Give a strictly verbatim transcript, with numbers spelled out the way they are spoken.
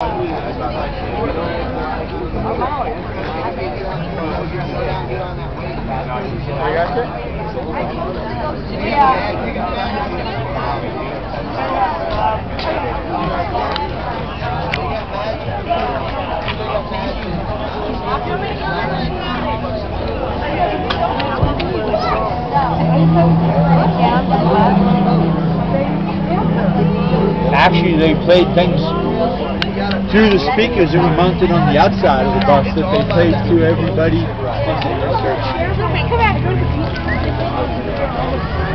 Actually, they played things through the speakers that were mounted on the outside of the bus that they played to everybody.